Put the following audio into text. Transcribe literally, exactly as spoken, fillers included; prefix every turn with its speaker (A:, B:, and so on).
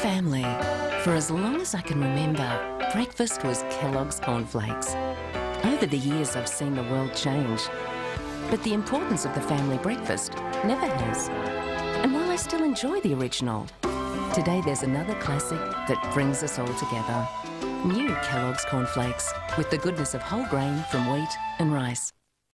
A: family, for as long as I can remember, breakfast was Kellogg's cornflakes. Over the years, I've seen the world change, but the importance of the family breakfast never has. And while I still enjoy the original, today there's another classic that brings us all together. New Kellogg's cornflakes, with the goodness of whole grain from wheat and rice.